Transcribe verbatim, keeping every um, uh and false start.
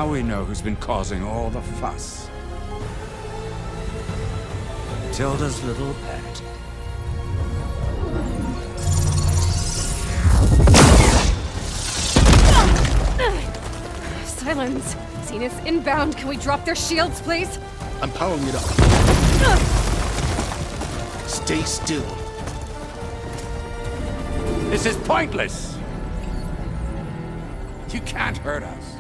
Now we know who's been causing all the fuss. Tilda's little pet. Silence! Zeniths inbound. Can we drop their shields, please? I'm powering it up. Stay still. This is pointless! You can't hurt us.